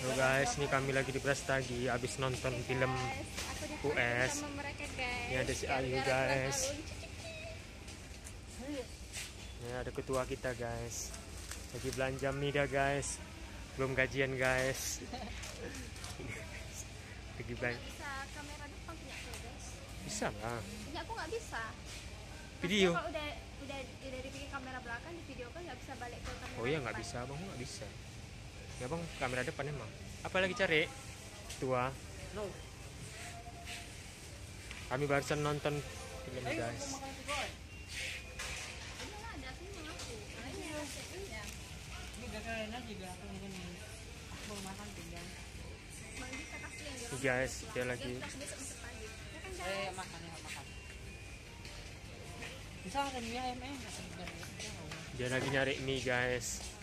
Halo guys, ini kami lagi di Brastagi habis nonton film US. Ini ada si Ayu guys. Ini ada ketua kita guys. Lagi belanja mie dah guys. Belum gajian guys. Lagi belanja. Bisa kamera depan punya aku guys. Bisa lah. Punya aku nggak bisa. Video. Kalau udah dibikin kamera belakang di video kan nggak bisa balik ke kamera. Oh iya nggak bisa, bang nggak bisa. Ya bang, kamera depan emang. Apa lagi cari? Tua. No. Kami barusan nonton film guys. Ini lah ada sini aku. Ini ya. Ini gak keren aja juga aku mungkin aku mau makan tinggal. Mandi kita kasih yang Ini guys, dia lagi. besok pagi. Ya kan guys. Makan ya makan. Bisa ada mie ayam enak. Dia lagi nyari mie guys.